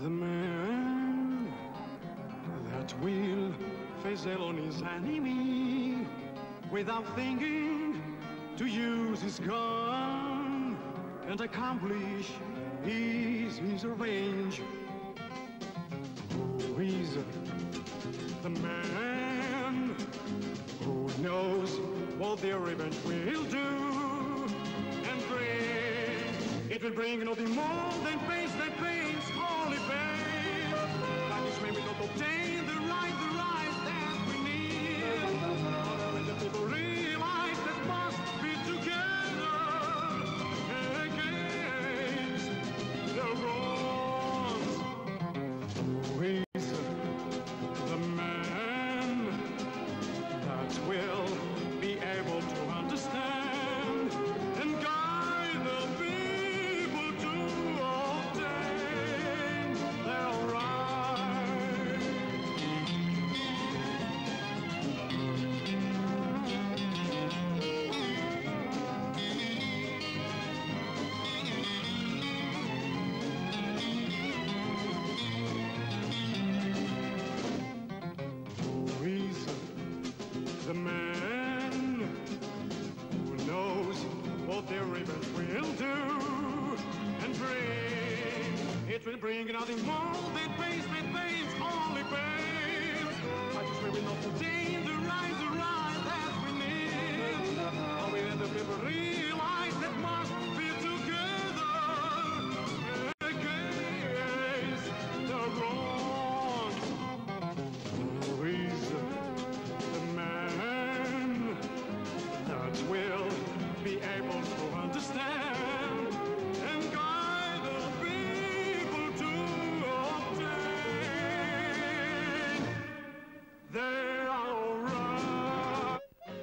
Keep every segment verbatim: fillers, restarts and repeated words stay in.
The man that will face on his enemy without thinking to use his gun and accomplish his, his revenge. Who is the man who knows what their revenge will do and bring? It will bring nothing more than pains that pains, only pain. But this may we not obtain the right, the right that we need. But when the people realize that must be together against the wrongs. Who is the man that will be able to understand and guide the people to obtain their right? Who is the man who knows what their revenge will do and bring? It will bring nothing more than pains, that pains, only pains. I just will not obtain the right, the right that we need. Only let the people realize that must be together against the wrong. Who is the man that will be able to understand and guide the people to obtain their right?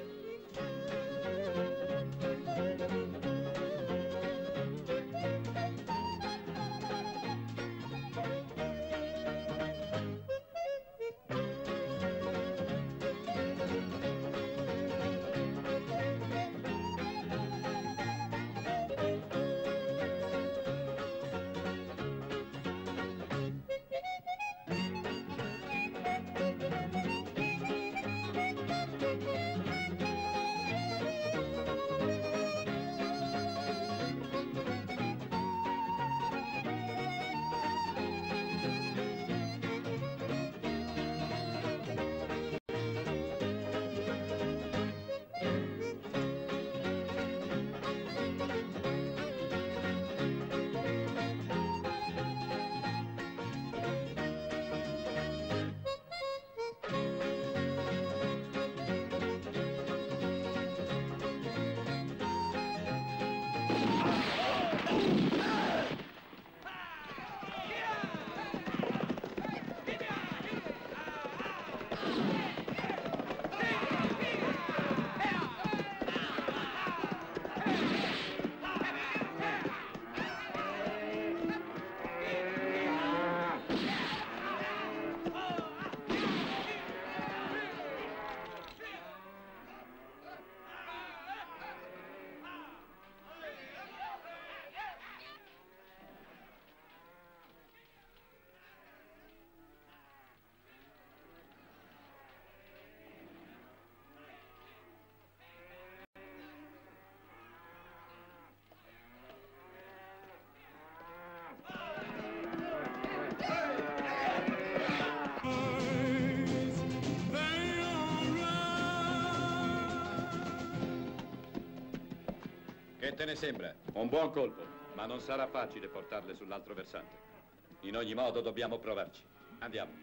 Che te ne sembra? Un buon colpo, ma non sarà facile portarle sull'altro versante. In ogni modo dobbiamo provarci. Andiamo.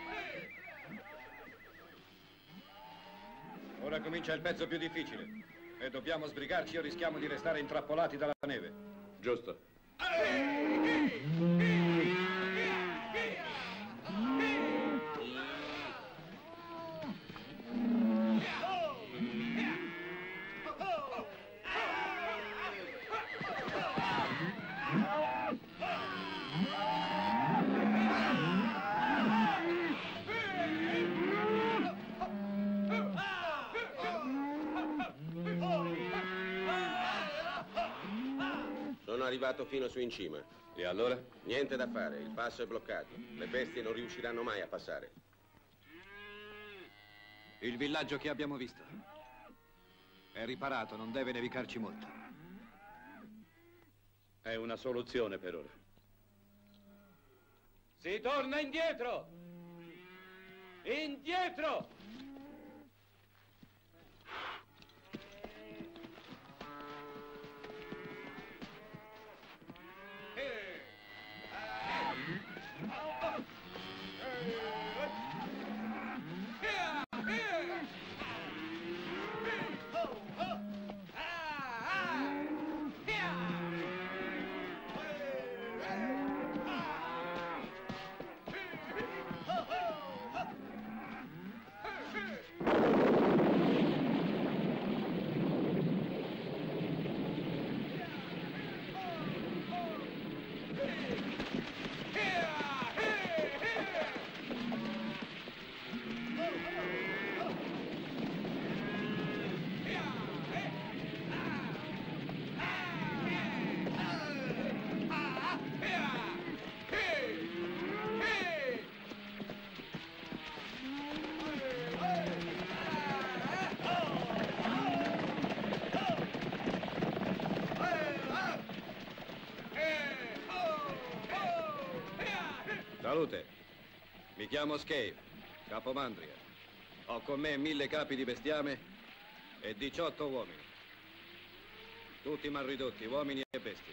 Ora comincia il pezzo più difficile. E dobbiamo sbrigarci o rischiamo di restare intrappolati dalla neve. Giusto. Sono arrivato fino su in cima. E allora? Niente da fare, il passo è bloccato. Le bestie non riusciranno mai a passare. Il villaggio che abbiamo visto è riparato, non deve nevicarci molto. È una soluzione per ora. Si torna indietro! Indietro! Salute, mi chiamo Scaife, capomandria. Ho con me mille capi di bestiame e diciotto uomini. Tutti malridotti, uomini e bestie.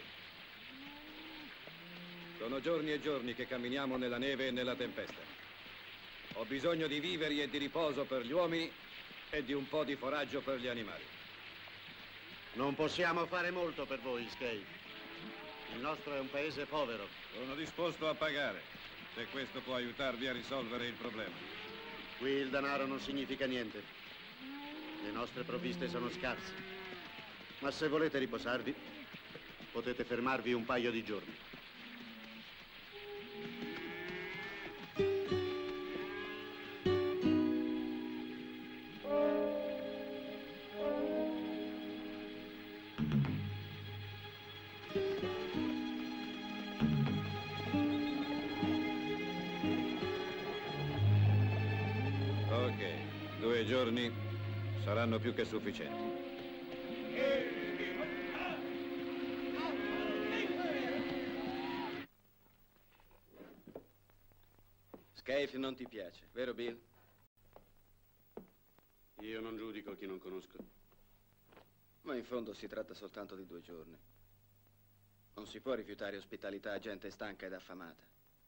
Sono giorni e giorni che camminiamo nella neve e nella tempesta. Ho bisogno di viveri e di riposo per gli uomini e di un po' di foraggio per gli animali. Non possiamo fare molto per voi, Scaife. Il nostro è un paese povero. Sono disposto a pagare, se questo può aiutarvi a risolvere il problema. Qui il denaro non significa niente. Le nostre provviste sono scarse. Ma se volete riposarvi, potete fermarvi un paio di giorni. Due giorni saranno più che sufficienti. Scaife non ti piace, vero Bill? Io non giudico chi non conosco. Ma in fondo si tratta soltanto di due giorni. Non si può rifiutare ospitalità a gente stanca ed affamata.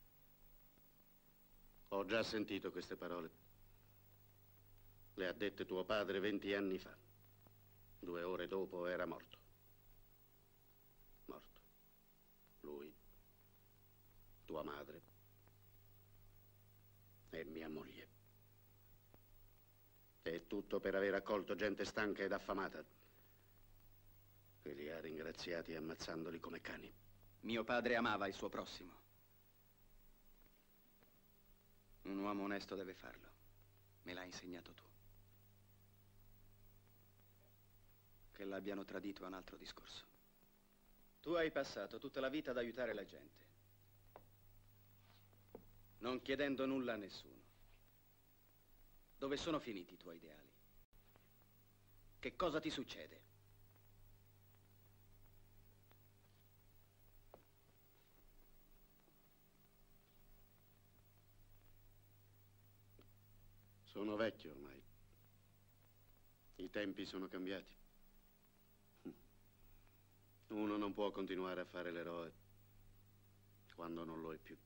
Ho già sentito queste parole. Le ha dette tuo padre venti anni fa. Due ore dopo era morto. Morto. Lui, tua madre e mia moglie. E tutto per aver accolto gente stanca ed affamata. E li ha ringraziati ammazzandoli come cani. Mio padre amava il suo prossimo. Un uomo onesto deve farlo. Me l'hai insegnato tu. Che l'abbiano tradito è un altro discorso. Tu hai passato tutta la vita ad aiutare la gente, non chiedendo nulla a nessuno. Dove sono finiti i tuoi ideali? Che cosa ti succede? Sono vecchio ormai. I tempi sono cambiati. Uno non può continuare a fare l'eroe quando non lo è più.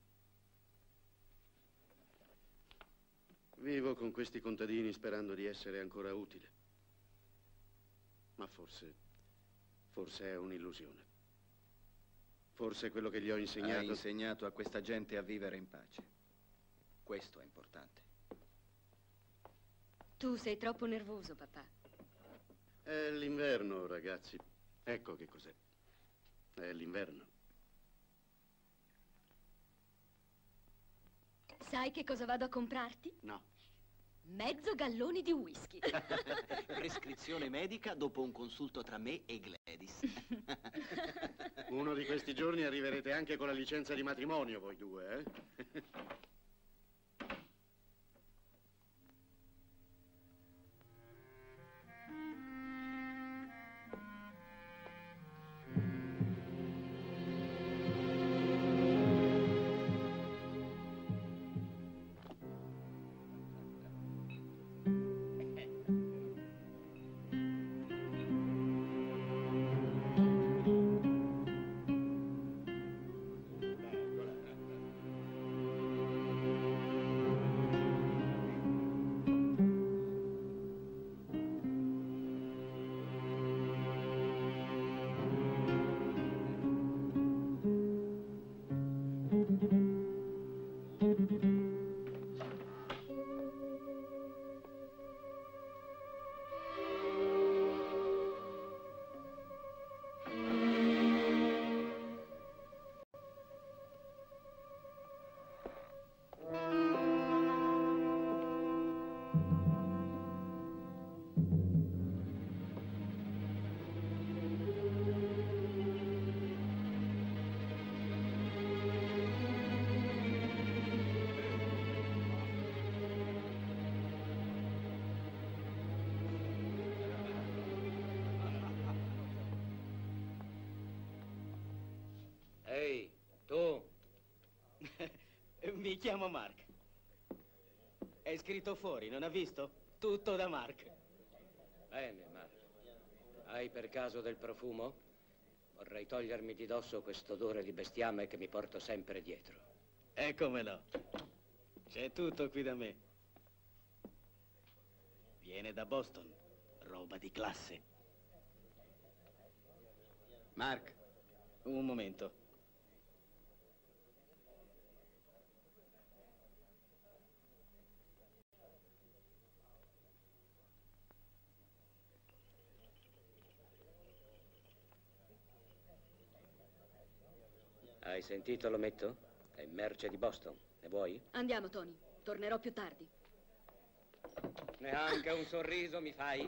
Vivo con questi contadini sperando di essere ancora utile. Ma forse, forse è un'illusione. Forse quello che gli ho insegnato... Hai insegnato a questa gente a vivere in pace. Questo è importante. Tu sei troppo nervoso, papà. È l'inverno, ragazzi. Ecco che cos'è. È l'inverno. Sai che cosa vado a comprarti? No. Mezzo gallone di whisky. Prescrizione medica dopo un consulto tra me e Gladys. Uno di questi giorni arriverete anche con la licenza di matrimonio, voi due, eh? Ehi, tu! Mi chiamo Mark. È scritto fuori, non ha visto? Tutto da Mark. Bene, Mark. Hai per caso del profumo? Vorrei togliermi di dosso quest'odore di bestiame che mi porto sempre dietro. E come no? C'è tutto qui da me. Viene da Boston. Roba di classe. Mark. Un momento. Hai sentito l'ometto? È merce di Boston. Ne vuoi? Andiamo, Tony. Tornerò più tardi. Neanche un sorriso mi fai?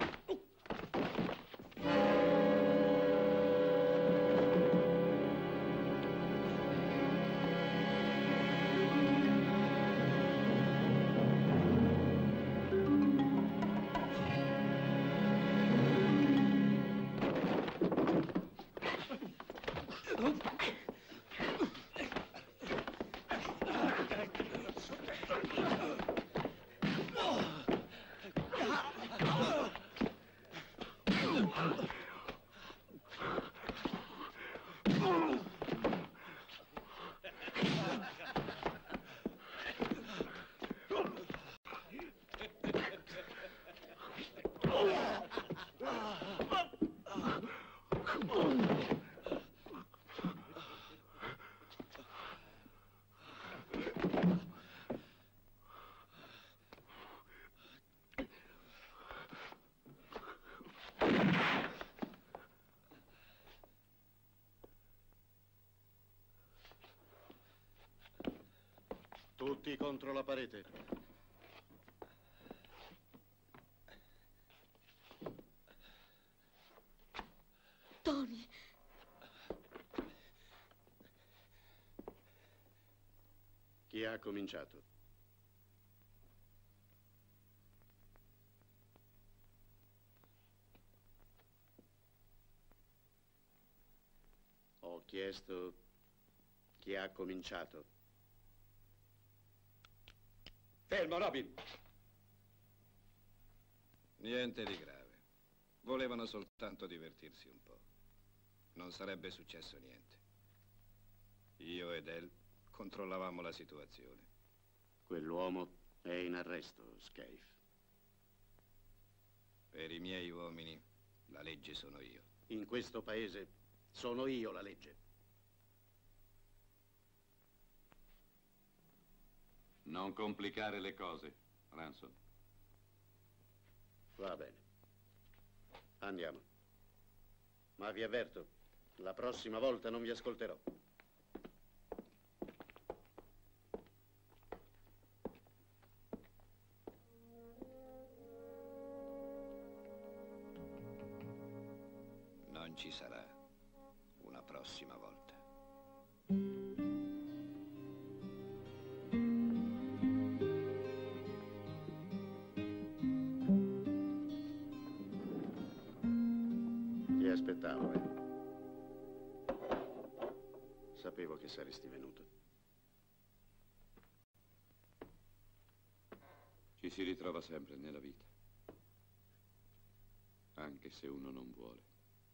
Tutti contro la parete. Tony! Chi ha cominciato? Ho chiesto chi ha cominciato. Fermo, Robin! Niente di grave. Volevano soltanto divertirsi un po'. Non sarebbe successo niente. Io ed El controllavamo la situazione. Quell'uomo è in arresto, Scaife. Per i miei uomini, La legge sono io. In questo paese sono io la legge. Non complicare le cose, Ransom. Va bene. Andiamo. Ma vi avverto, la prossima volta non vi ascolterò. Non ci sarà una prossima volta. Ti aspettavo, eh. Sapevo che saresti venuto. Ci si ritrova sempre nella vita, anche se uno non vuole.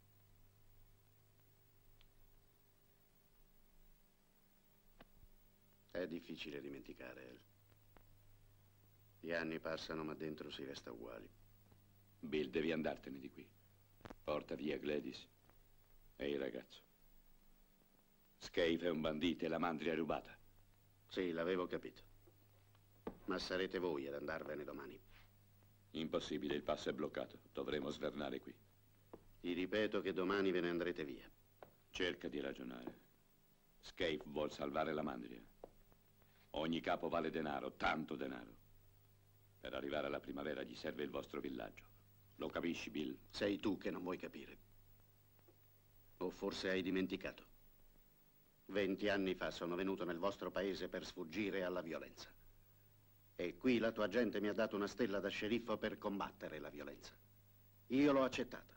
È difficile dimenticare, El. Gli anni passano, ma dentro si resta uguali. Bill, devi andartene di qui. Porta via Gladys e il ragazzo. Scaife è un bandito e la mandria è rubata. Sì, l'avevo capito. Ma sarete voi ad andarvene domani. Impossibile, il passo è bloccato. Dovremo svernare qui. Ti ripeto che domani ve ne andrete via. Cerca di ragionare. Scaife vuol salvare la mandria. Ogni capo vale denaro, tanto denaro. Per arrivare alla primavera gli serve il vostro villaggio. Lo capisci, Bill? Sei tu che non vuoi capire. O forse hai dimenticato. Venti anni fa sono venuto nel vostro paese per sfuggire alla violenza. E qui la tua gente mi ha dato una stella da sceriffo per combattere la violenza. Io l'ho accettata.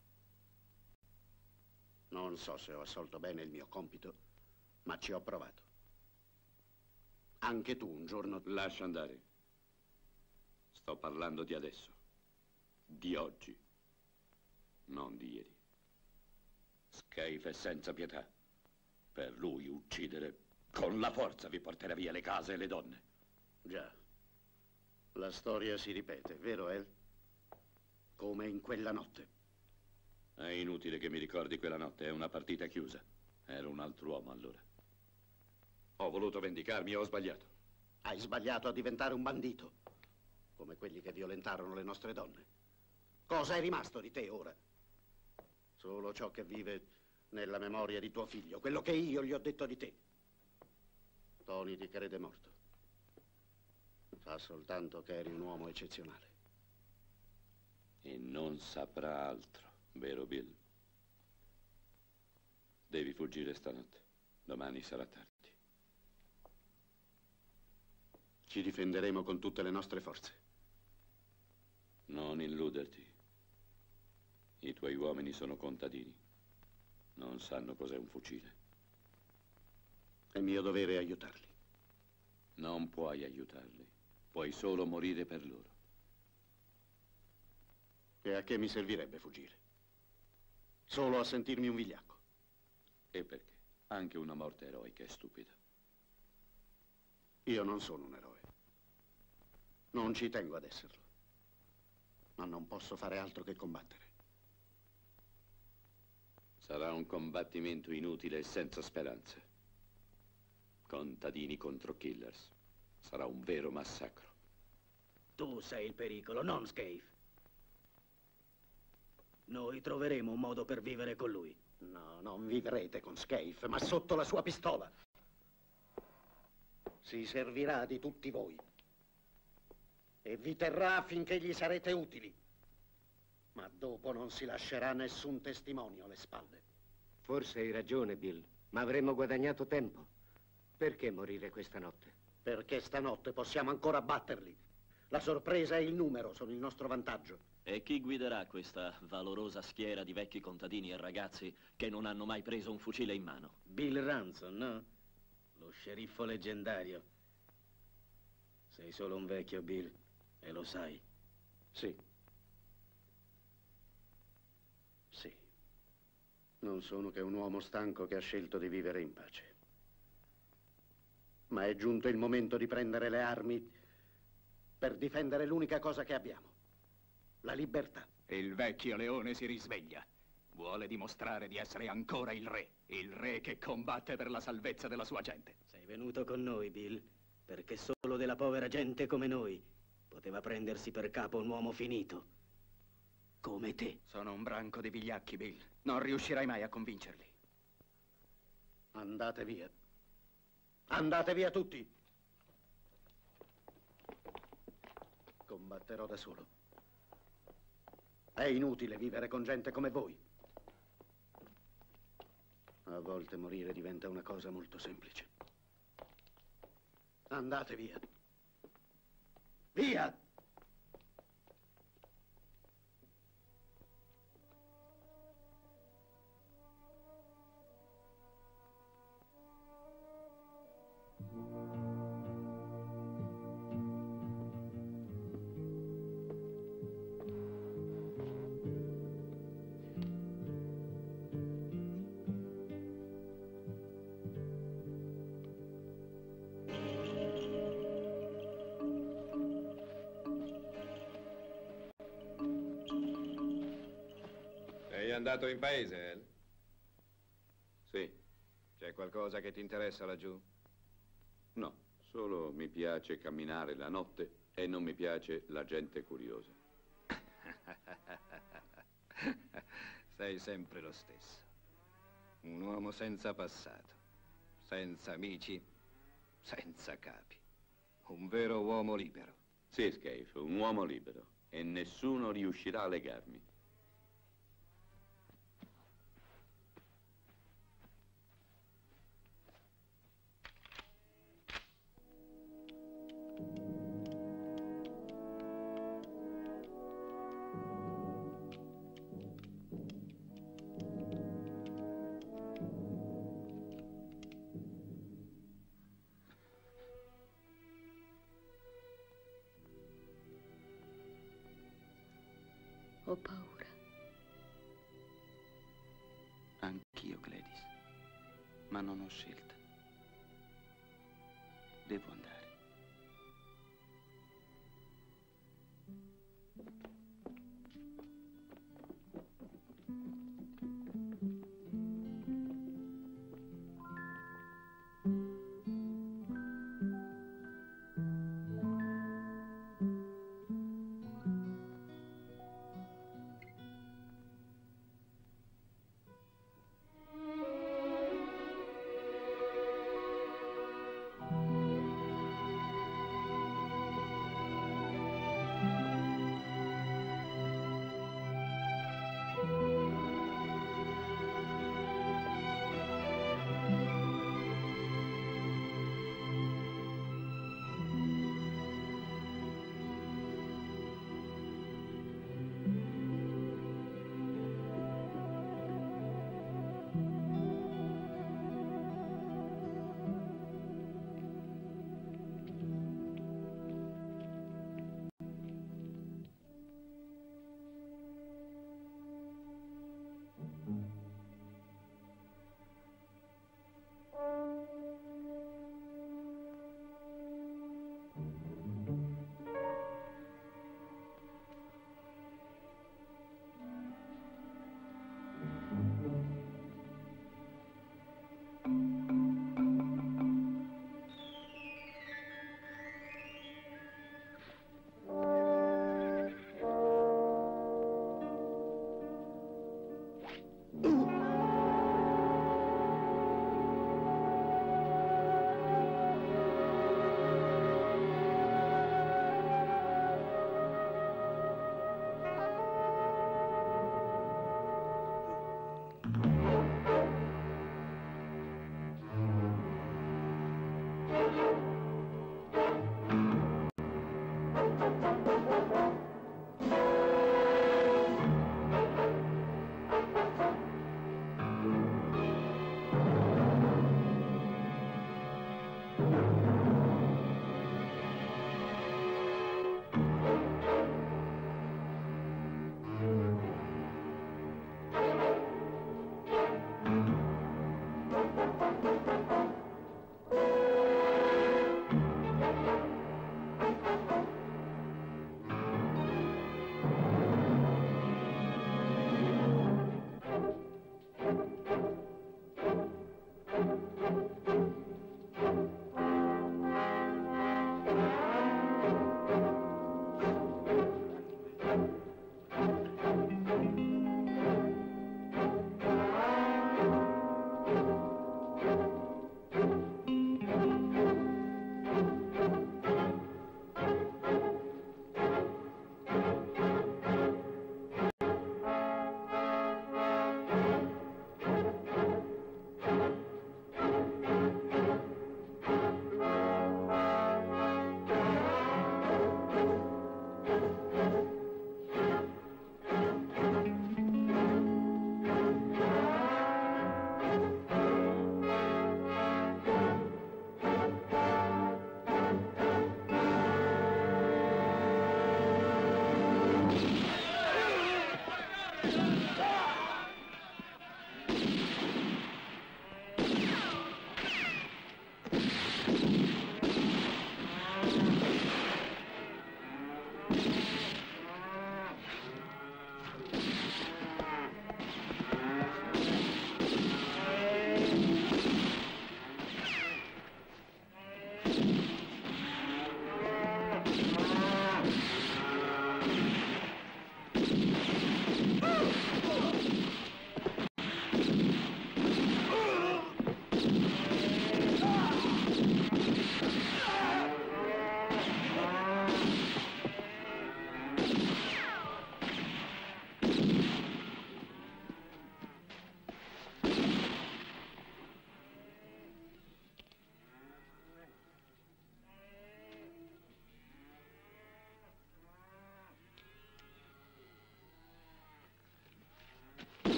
Non so se ho assolto bene il mio compito, ma ci ho provato. Anche tu un giorno... Lascia andare. Sto parlando di adesso. Di oggi. Non di ieri. Scaife è senza pietà. Per lui uccidere con la forza vi porterà via le case e le donne. Già. La storia si ripete, vero, El? Come in quella notte. È inutile che mi ricordi quella notte, è una partita chiusa. Ero un altro uomo allora. Ho voluto vendicarmi e ho sbagliato. Hai sbagliato a diventare un bandito, come quelli che violentarono le nostre donne. Cosa è rimasto di te ora? Solo ciò che vive nella memoria di tuo figlio, quello che io gli ho detto di te. Tony ti crede morto. Sa soltanto che eri un uomo eccezionale. E non saprà altro, vero Bill? Devi fuggire stanotte. Domani sarà tardi. Ci difenderemo con tutte le nostre forze. Non illuderti. I tuoi uomini sono contadini. Non sanno cos'è un fucile. È mio dovere aiutarli. Non puoi aiutarli. Puoi solo morire per loro. E a che mi servirebbe fuggire? Solo a sentirmi un vigliacco. E perché? Anche una morte eroica è stupida. Io non sono un eroe. Non ci tengo ad esserlo. Ma non posso fare altro che combattere. Sarà un combattimento inutile e senza speranze. Contadini contro killers. Sarà un vero massacro. Tu sei il pericolo, non Scaife. Noi troveremo un modo per vivere con lui. No, non vivrete con Scaife, ma sotto la sua pistola. Si servirà di tutti voi. E vi terrà finché gli sarete utili. Ma dopo non si lascerà nessun testimone alle spalle. Forse hai ragione, Bill, ma avremmo guadagnato tempo. Perché morire questa notte? Perché stanotte possiamo ancora batterli. La sorpresa e il numero sono il nostro vantaggio. E chi guiderà questa valorosa schiera di vecchi contadini e ragazzi che non hanno mai preso un fucile in mano? Bill Ransom, no? Lo sceriffo leggendario. Sei solo un vecchio, Bill, e lo sai. Sì. Sì. Non sono che un uomo stanco che ha scelto di vivere in pace. Ma è giunto il momento di prendere le armi per difendere l'unica cosa che abbiamo. La libertà. Il vecchio leone si risveglia. Vuole dimostrare di essere ancora il re, il re che combatte per la salvezza della sua gente. Sei venuto con noi, Bill, perché solo della povera gente come noi poteva prendersi per capo un uomo finito. Come te. Sono un branco di vigliacchi, Bill. Non riuscirai mai a convincerli. Andate via. Andate via tutti. Combatterò da solo. È inutile vivere con gente come voi. A volte morire diventa una cosa molto semplice. Andate via. Via! Sei andato in paese, El? Sì. C'è qualcosa che ti interessa laggiù? No, solo mi piace camminare la notte e non mi piace la gente curiosa. Sei sempre lo stesso. Un uomo senza passato, senza amici, senza capi. Un vero uomo libero. Sì, Scaife, un uomo libero. E nessuno riuscirà a legarmi. Ho paura. Anch'io, Gladys. Ma non ho scelta. Devo andare.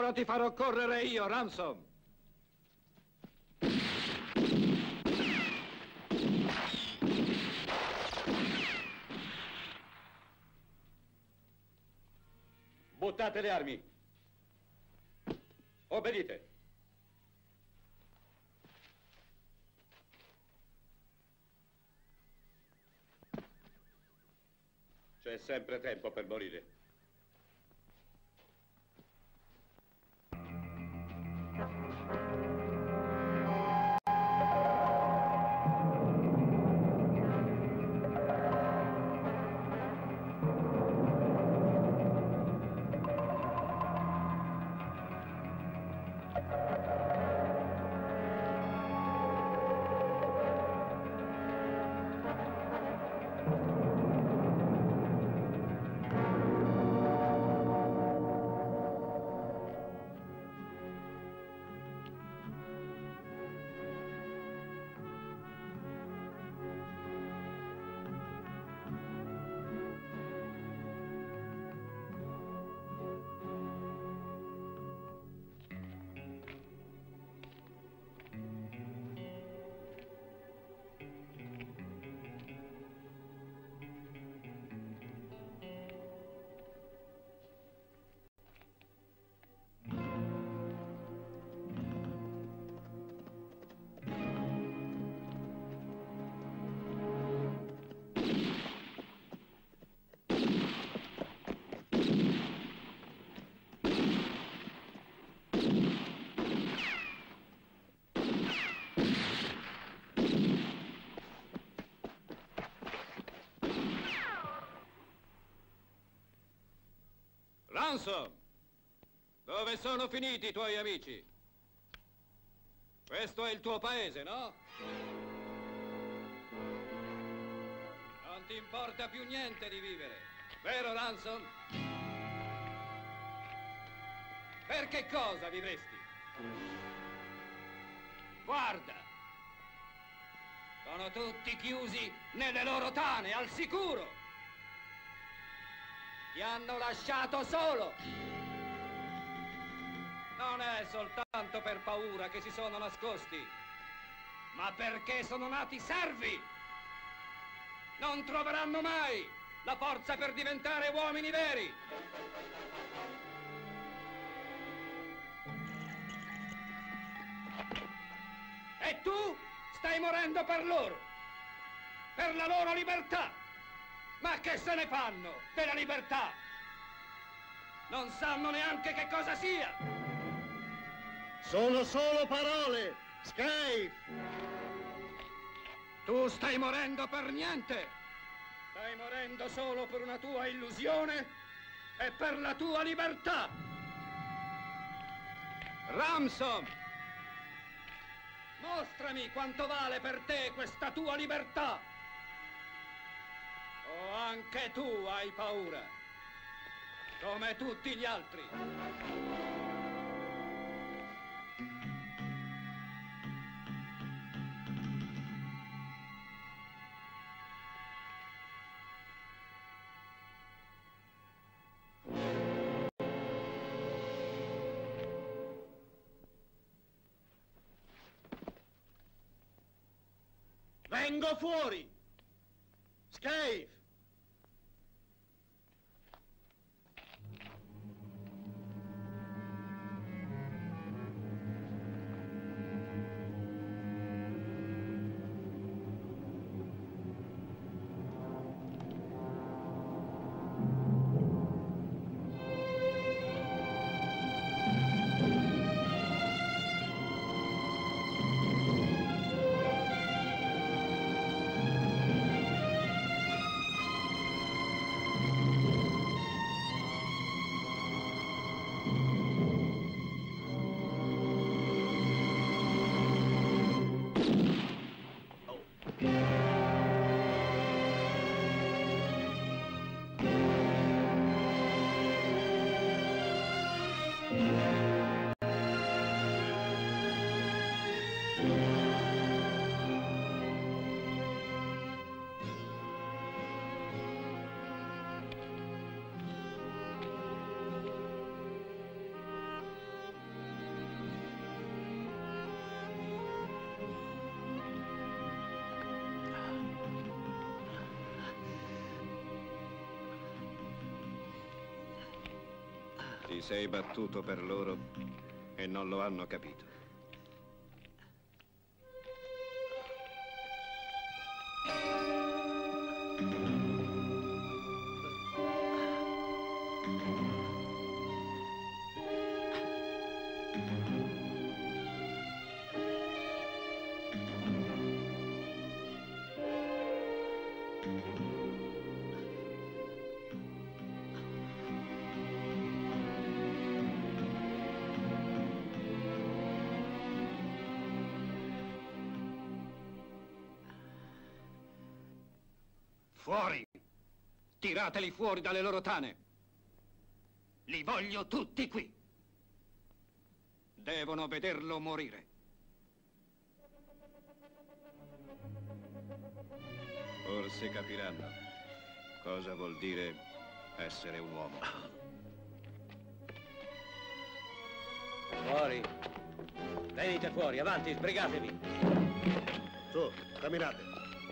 Ora ti farò correre io, Ransom. Buttate le armi. Obbedite. C'è sempre tempo per morire. Ransom, dove sono finiti i tuoi amici? Questo è il tuo paese, no? Non ti importa più niente di vivere, vero Ransom? Per che cosa vivresti? Guarda, sono tutti chiusi nelle loro tane, al sicuro. Ti hanno lasciato solo. Non è soltanto per paura che si sono nascosti, ma perché sono nati servi. Non troveranno mai la forza per diventare uomini veri. E tu stai morendo per loro, per la loro libertà. Ma che se ne fanno della libertà? Non sanno neanche che cosa sia. Sono solo parole, Skype. Tu stai morendo per niente. Stai morendo solo per una tua illusione e per la tua libertà. Ransom! Mostrami quanto vale per te questa tua libertà. O anche tu hai paura, come tutti gli altri. Vengo fuori! Scaife! Ti sei battuto per loro e non lo hanno capito. Fuori! Tirateli fuori dalle loro tane! Li voglio tutti qui! Devono vederlo morire. Forse capiranno cosa vuol dire essere un uomo. Fuori! Venite fuori, avanti, sbrigatevi! Su, camminate!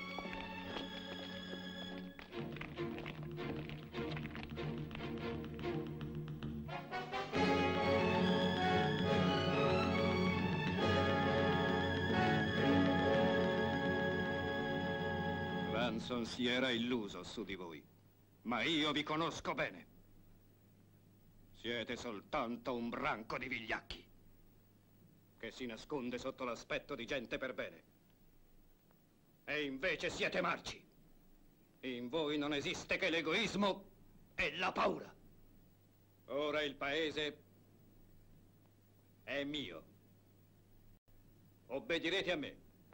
Ransom si era illuso su di voi, ma io vi conosco bene. Siete soltanto un branco di vigliacchi che si nasconde sotto l'aspetto di gente per bene. E invece siete marci. In voi non esiste che l'egoismo e la paura. Ora il paese è mio. Obbedirete a me.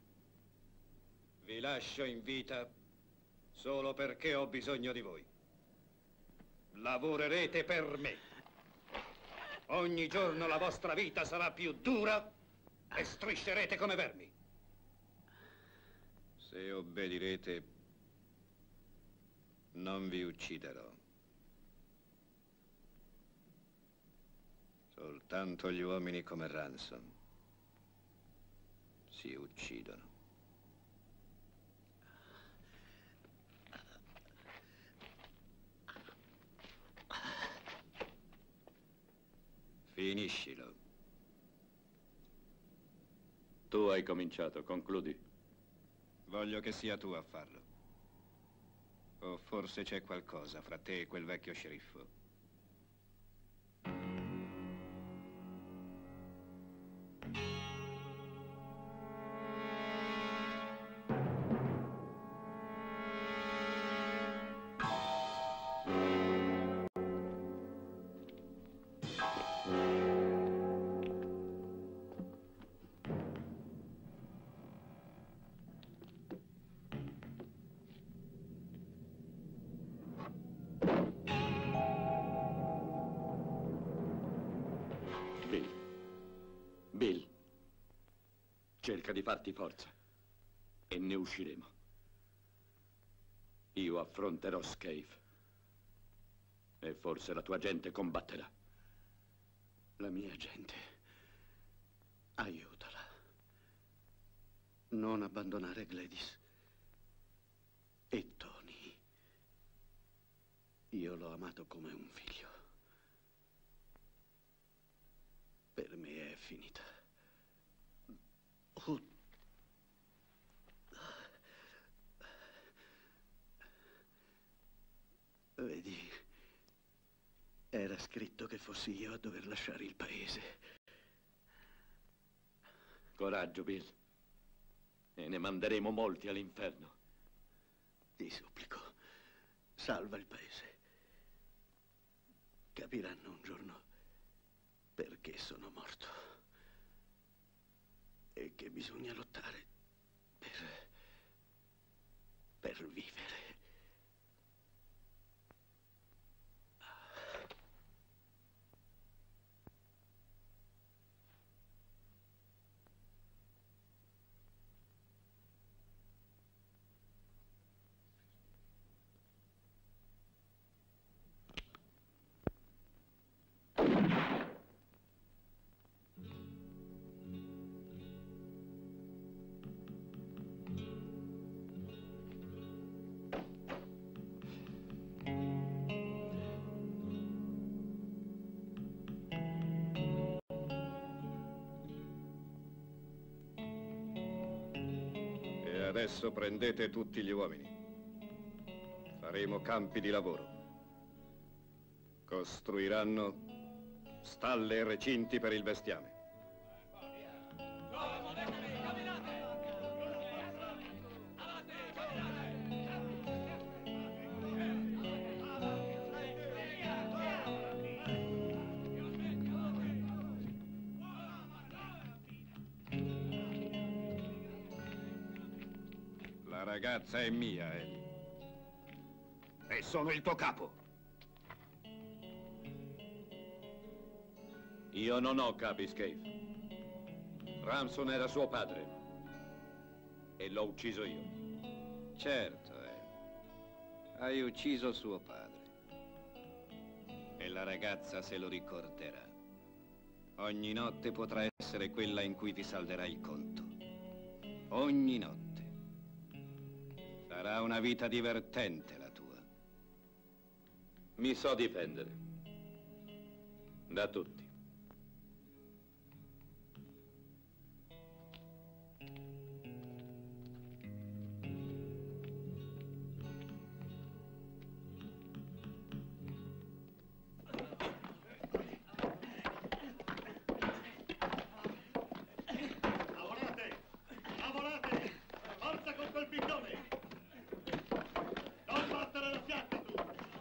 Vi lascio in vita solo perché ho bisogno di voi. Lavorerete per me. Ogni giorno la vostra vita sarà più dura e striscerete come vermi. Se obbedirete, non vi ucciderò. Soltanto gli uomini come Ransom si uccidono. Finiscilo. Tu hai cominciato, concludi. Voglio che sia tu a farlo. O forse c'è qualcosa fra te e quel vecchio sceriffo. Bill, cerca di farti forza e ne usciremo. Io affronterò Scaife e forse la tua gente combatterà. La mia gente, aiutala. Non abbandonare Gladys e Tony. Io l'ho amato come un figlio. Per me è finita. Oh. Vedi, era scritto che fossi io a dover lasciare il paese. Coraggio, Bill. E ne manderemo molti all'inferno. Ti supplico, salva il paese. Capiranno un giorno perché sono morto e che bisogna lottare per, per vivere. adesso prendete tutti gli uomini. Faremo campi di lavoro. Costruiranno stalle e recinti per il bestiame. La ragazza è mia, Ellie. E sono il tuo capo. Io non ho capi, Scaife. Ramson era suo padre. E l'ho ucciso io. Certo, Ellie. Hai ucciso suo padre. E la ragazza se lo ricorderà. Ogni notte potrà essere quella in cui ti salderà il conto. Ogni notte. Sarà una vita divertente la tua. Mi so difendere. Da tutti. Lavorate! Lavorate! Forza con quel piccone! Non battere la fiacca, tu!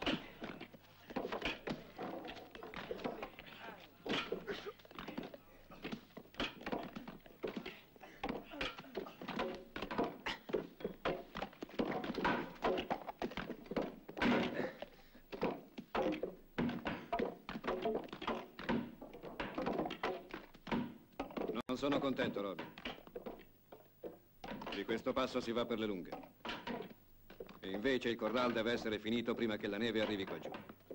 Non sono contento, Robin. Di questo passo si va per le lunghe. E invece il corral deve essere finito prima che la neve arrivi qua giù.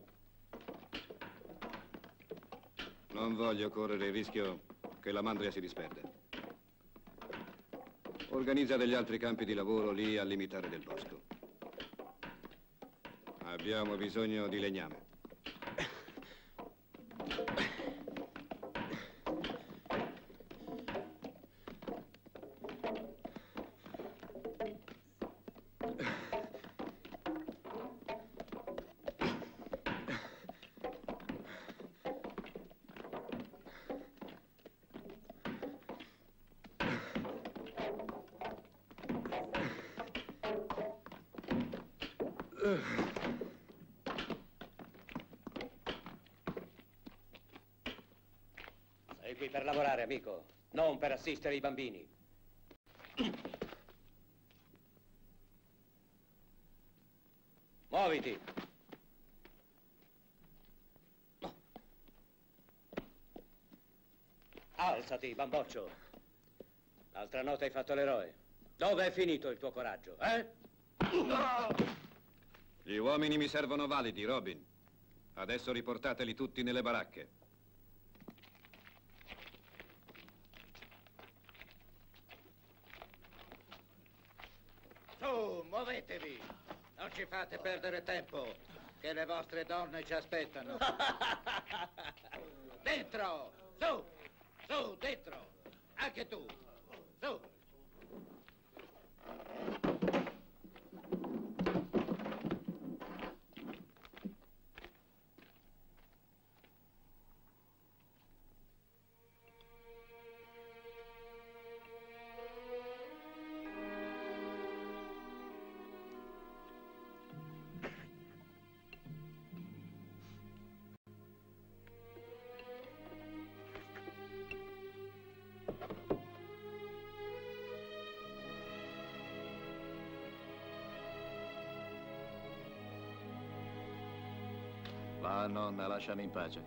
Non voglio correre il rischio che la mandria si disperda. Organizza degli altri campi di lavoro lì al limitare del bosco. Abbiamo bisogno di legname. Sei qui per lavorare, amico, non per assistere i bambini. Muoviti! Alzati, bamboccio. L'altra notte hai fatto l'eroe. Dove è finito il tuo coraggio, eh? Gli uomini mi servono validi, Robin. Adesso riportateli tutti nelle baracche. Su, muovetevi! Non ci fate perdere tempo, che le vostre donne ci aspettano. Dentro! Su! Su, dentro! Anche tu! Su! Va, nonna, lasciami in pace.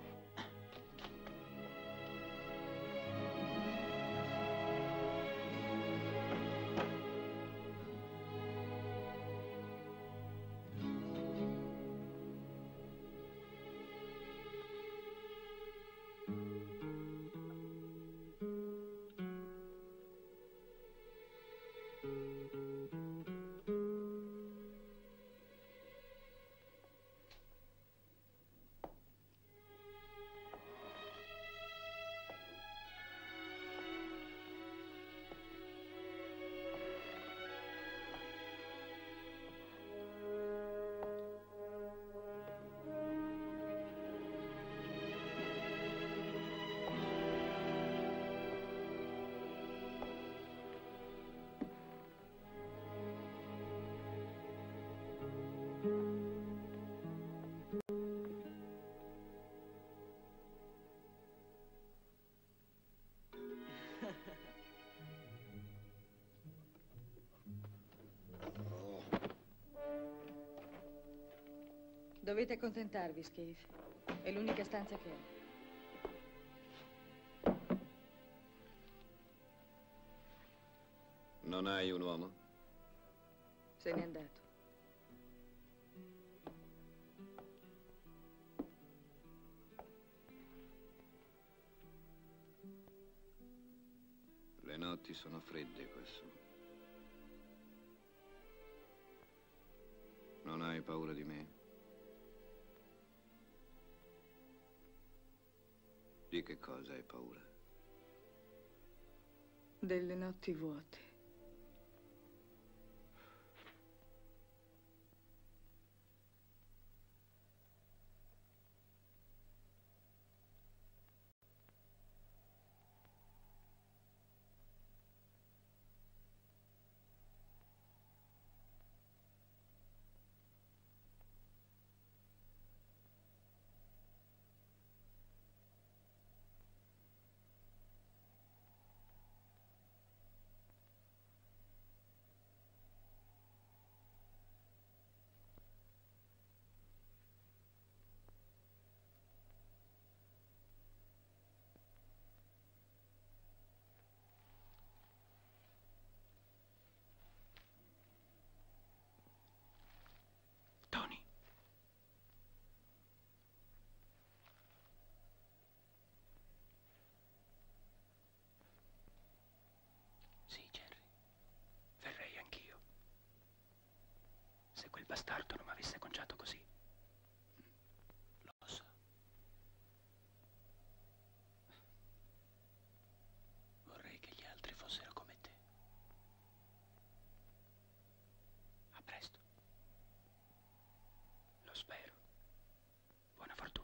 Dovete accontentarvi, Scaife. È l'unica stanza che ho. Non hai un uomo? Se n'è andato. Le notti sono fredde quassù. Non hai paura di me? Di che cosa hai paura? Delle notti vuote. Tony. Sì, Jerry. Verrei anch'io. Se quel bastardo non mi avesse conciato così. Lo so. Vorrei che gli altri fossero come te. A presto. Lo spero. Buona fortuna.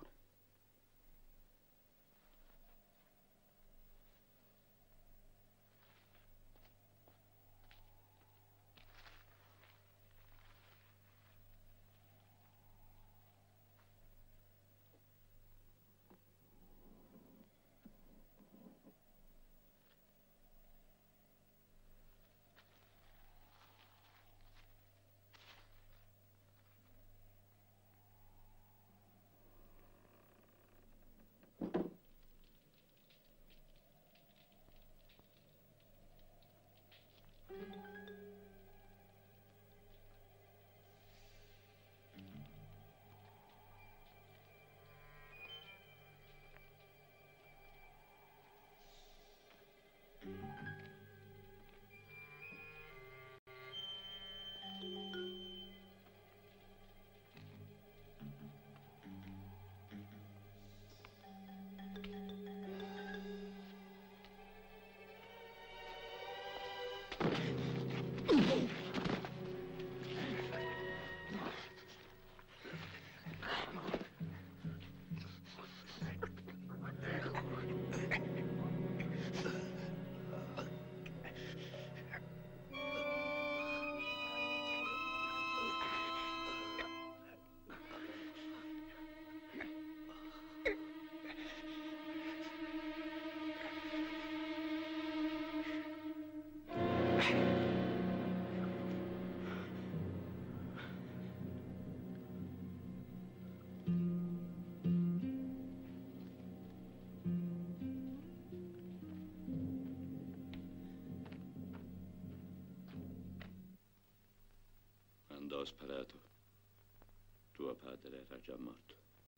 Quando ho sparato, tuo padre era già morto.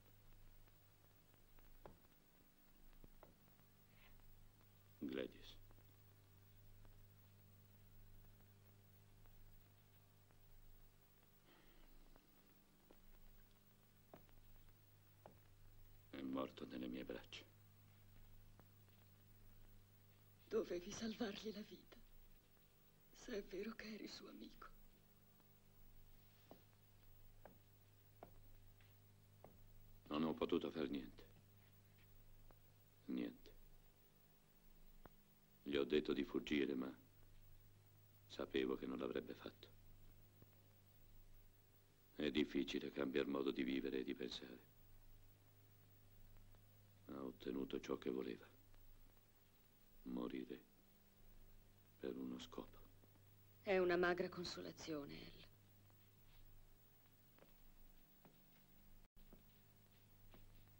Gladys. È morto nelle mie braccia. Dovevi salvargli la vita, se è vero che eri suo amico. Non ho potuto fare niente. Niente. Gli ho detto di fuggire, ma sapevo che non l'avrebbe fatto. È difficile cambiare modo di vivere e di pensare. Ha ottenuto ciò che voleva. Morire per uno scopo. È una magra consolazione, Elle.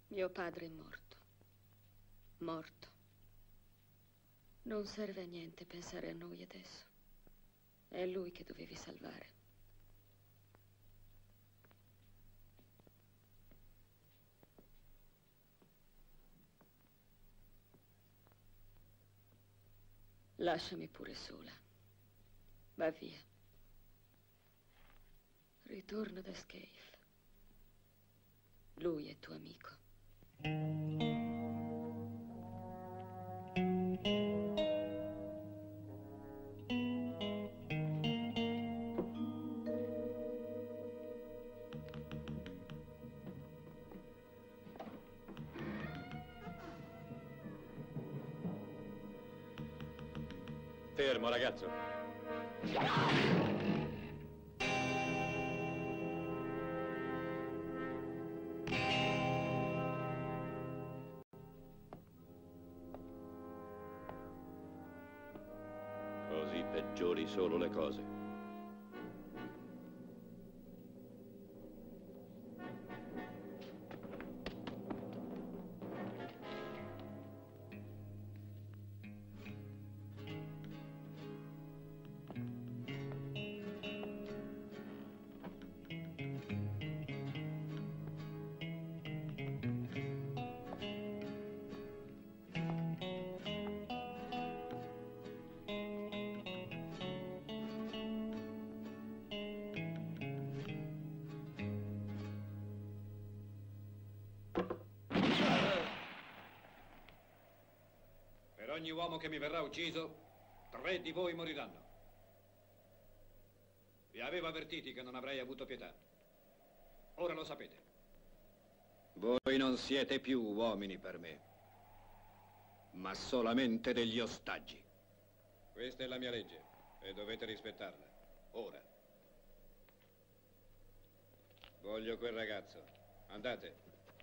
Mio padre è morto. Morto. Non serve a niente pensare a noi adesso. È lui che dovevi salvare. Lasciami pure sola. Va via. Ritorno da Scaife. Lui è tuo amico. Fermo, ragazzo. Così peggiori solo le cose. Per ogni uomo che mi verrà ucciso, tre di voi moriranno. Vi avevo avvertiti che non avrei avuto pietà. Ora lo sapete. Voi non siete più uomini per me, ma solamente degli ostaggi. Questa è la mia legge e dovete rispettarla. Ora. Voglio quel ragazzo. Andate.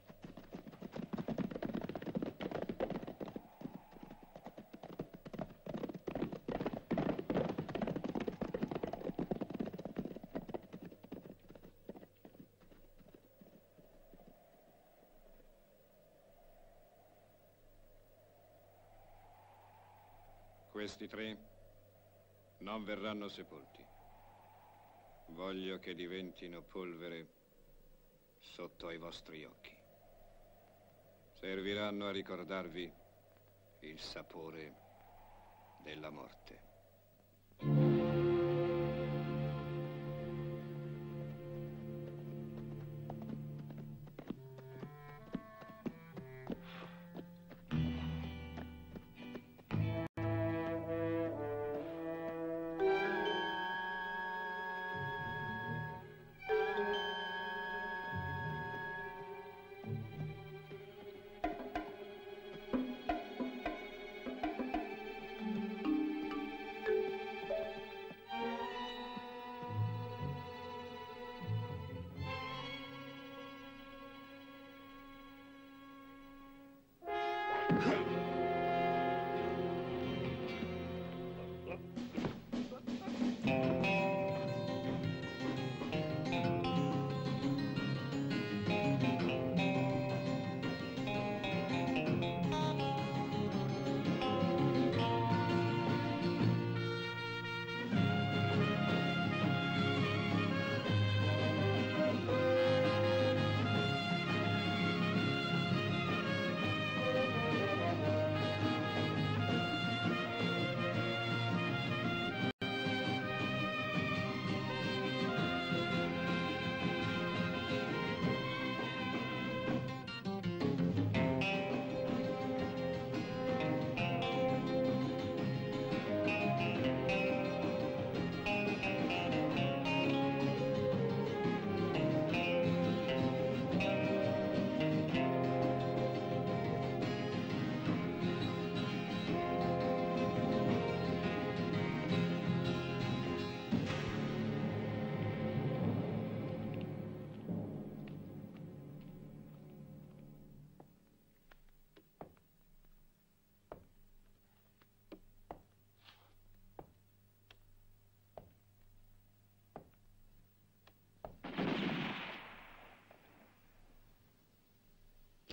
Questi tre non verranno sepolti. Voglio che diventino polvere sotto ai vostri occhi. Serviranno a ricordarvi il sapore della morte.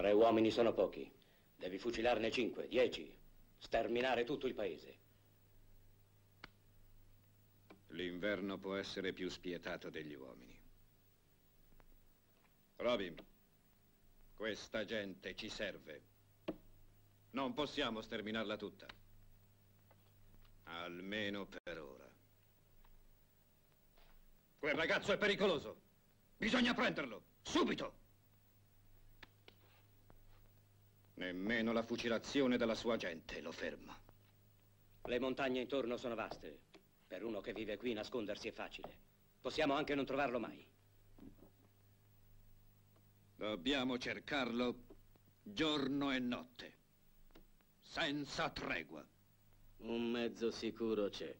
Tre uomini sono pochi. Devi fucilarne cinque, dieci. Sterminare tutto il paese. L'inverno può essere più spietato degli uomini. Robin, questa gente ci serve. Non possiamo sterminarla tutta. Almeno per ora. Quel ragazzo è pericoloso. Bisogna prenderlo, subito. Nemmeno la fucilazione della sua gente lo ferma. Le montagne intorno sono vaste. Per uno che vive qui nascondersi è facile. Possiamo anche non trovarlo mai. Dobbiamo cercarlo giorno e notte, senza tregua. Un mezzo sicuro c'è.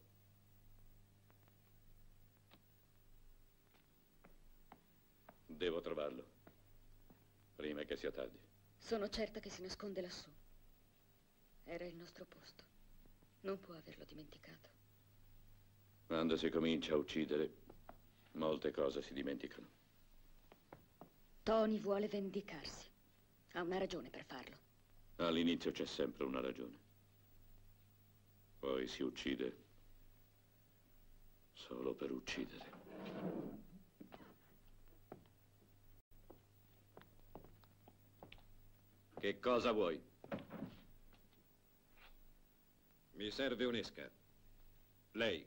Devo trovarlo, prima che sia tardi. Sono certa che si nasconde lassù. Era il nostro posto. Non può averlo dimenticato. Quando si comincia a uccidere, molte cose si dimenticano. Tony vuole vendicarsi. Ha una ragione per farlo. All'inizio c'è sempre una ragione. Poi si uccide solo per uccidere. Che cosa vuoi? Mi serve un'esca. Lei.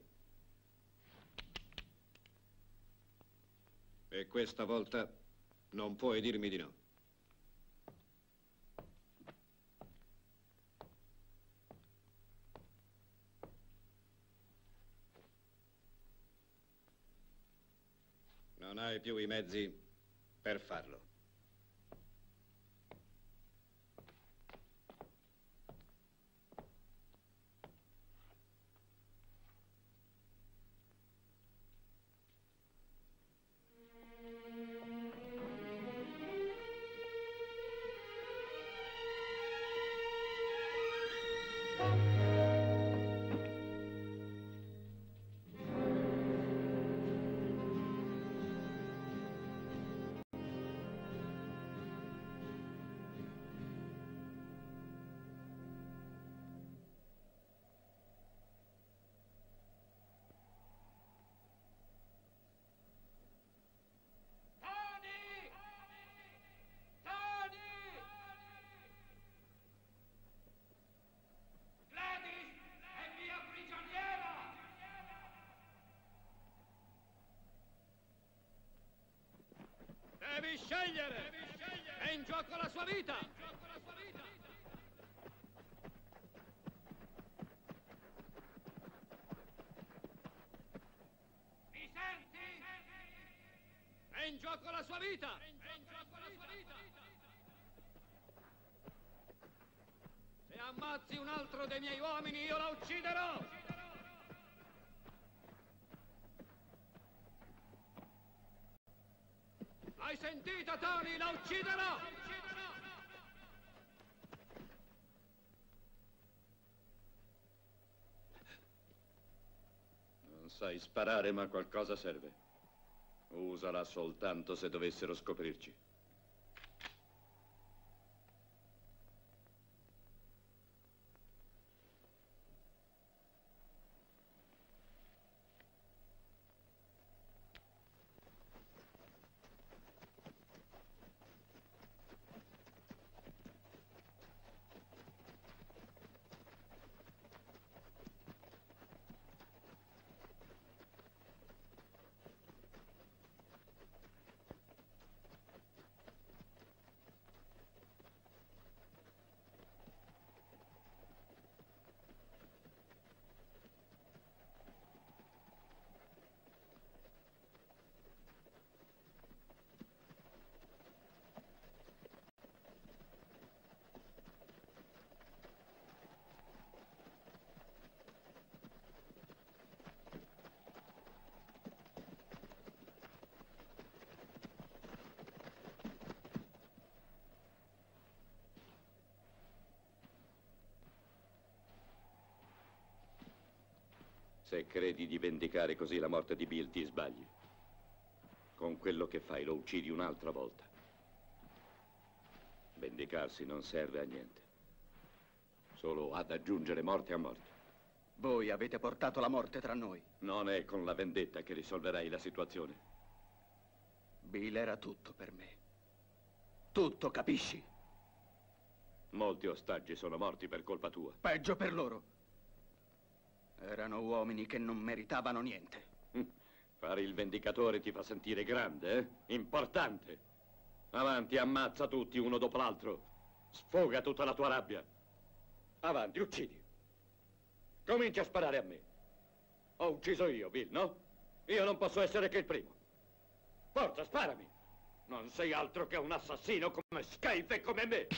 E questa volta non puoi dirmi di no. Non hai più i mezzi per farlo. Devi scegliere! È in gioco la sua vita! Mi senti? È in gioco la sua vita! Se ammazzi un altro dei miei uomini, io la ucciderò! Hai sentito, Tony? La ucciderò! Non sai sparare, ma qualcosa serve. Usala soltanto se dovessero scoprirci. Se credi di vendicare così la morte di Bill, ti sbagli. Con quello che fai lo uccidi un'altra volta. Vendicarsi non serve a niente. Solo ad aggiungere morte a morte. Voi avete portato la morte tra noi. Non è con la vendetta che risolverai la situazione. Bill era tutto per me. Tutto, capisci? Molti ostaggi sono morti per colpa tua. Peggio per loro. Erano uomini che non meritavano niente. Fare il vendicatore ti fa sentire grande, eh? Importante. Avanti, ammazza tutti uno dopo l'altro. Sfoga tutta la tua rabbia. Avanti, uccidi. Comincia a sparare a me. Ho ucciso io, Bill, no? Io non posso essere che il primo. Forza, sparami. Non sei altro che un assassino come Scaife e come me.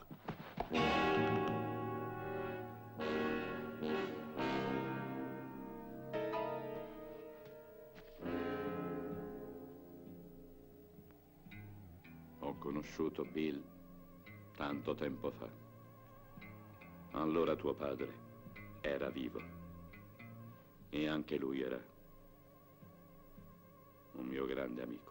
Ho conosciuto Bill tanto tempo fa. Allora tuo padre era vivo. E anche lui era un mio grande amico.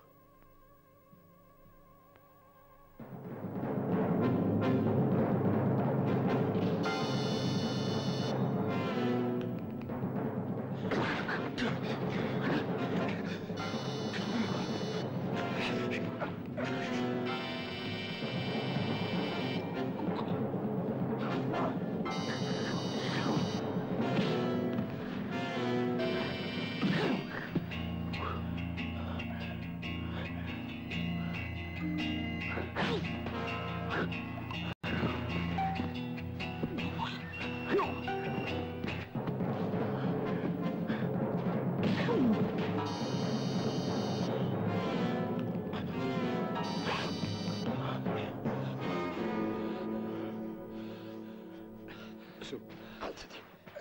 Su, alzati.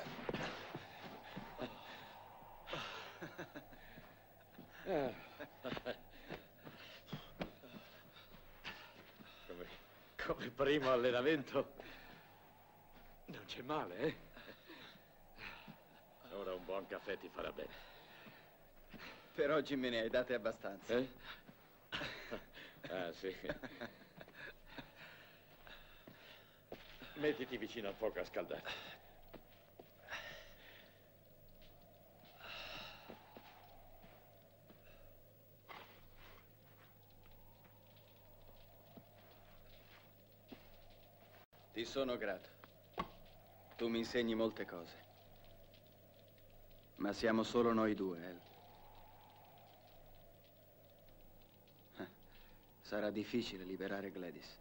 Come, come primo allenamento non c'è male, eh? Ora un buon caffè ti farà bene. Per oggi me ne hai date abbastanza. Eh? Ah, sì. Mettiti vicino al fuoco a scaldare. Ti sono grato. Tu mi insegni molte cose. Ma siamo solo noi due, El. Eh, sarà difficile liberare Gladys.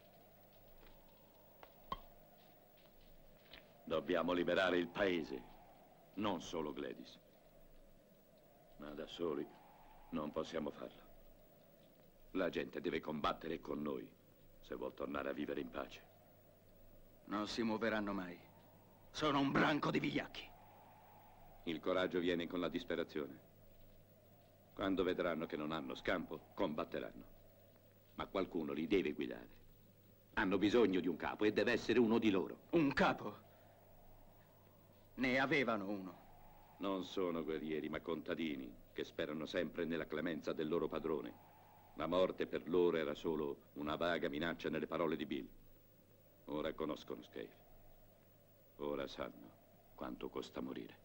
Dobbiamo liberare il paese, non solo Gladys. Ma da soli non possiamo farlo. La gente deve combattere con noi se vuol tornare a vivere in pace. Non si muoveranno mai. Sono un branco di vigliacchi. Il coraggio viene con la disperazione. Quando vedranno che non hanno scampo, combatteranno. Ma qualcuno li deve guidare. Hanno bisogno di un capo e deve essere uno di loro. Un capo? Ne avevano uno. Non sono guerrieri, ma contadini, che sperano sempre nella clemenza del loro padrone. La morte per loro era solo una vaga minaccia nelle parole di Bill. Ora conoscono Scaife. Ora sanno quanto costa morire.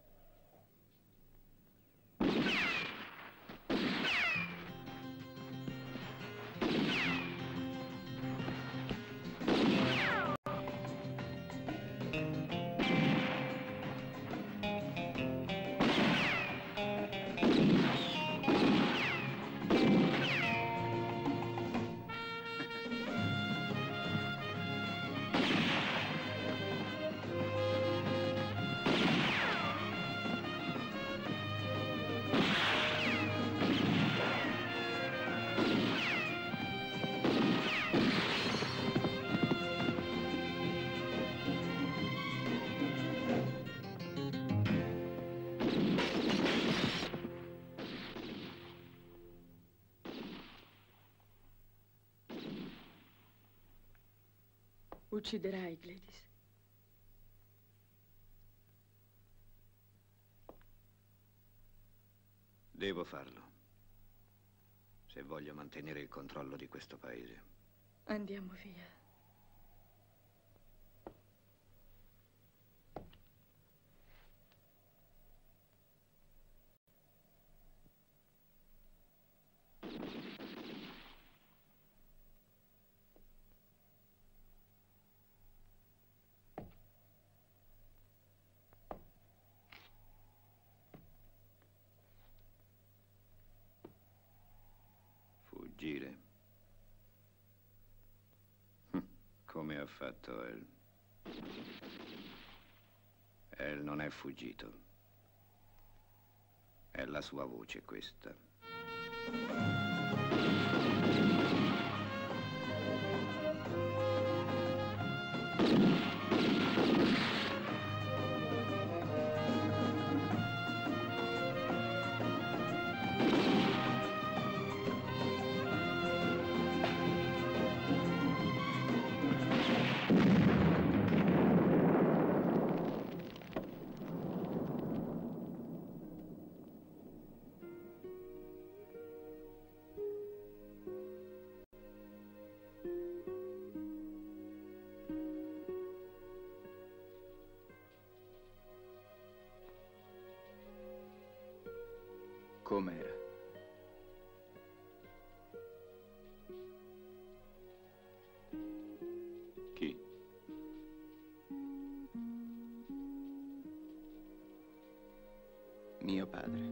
Ucciderai Gladys. Devo farlo. Se voglio mantenere il controllo di questo paese. Andiamo via. fuggire. Come ha fatto El. El non è fuggito. È la sua voce questa. Com'era? Chi? Mio padre.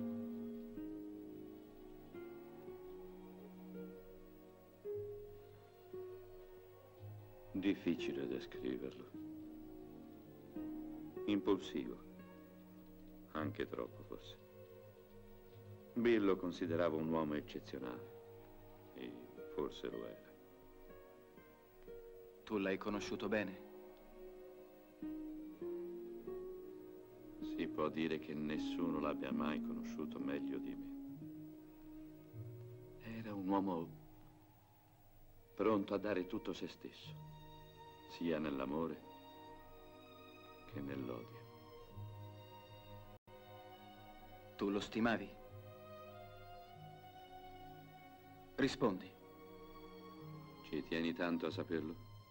Difficile descriverlo. Impulsivo. Anche troppo, forse. Bill lo considerava un uomo eccezionale. E forse lo era. Tu l'hai conosciuto bene? Si può dire che nessuno l'abbia mai conosciuto meglio di me. Era un uomo pronto a dare tutto se stesso, sia nell'amore che nell'odio. Tu lo stimavi? Rispondi. Ci tieni tanto a saperlo?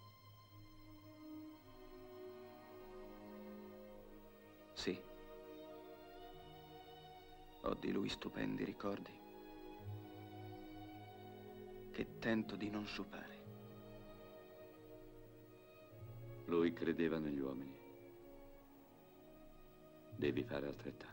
Sì. Ho di lui stupendi ricordi che tento di non sciupare. Lui credeva negli uomini. Devi fare altrettanto.